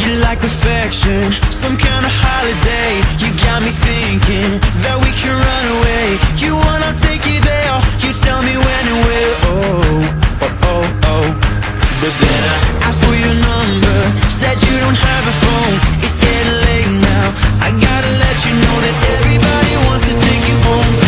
you like perfection, some kind of holiday. You got me thinking that we can run away. You wanna take you there, you tell me when and where. Oh, oh, oh, oh. But then I asked for your number, said you don't have a phone. It's getting late now, I gotta let you know that everybody wants to take you home.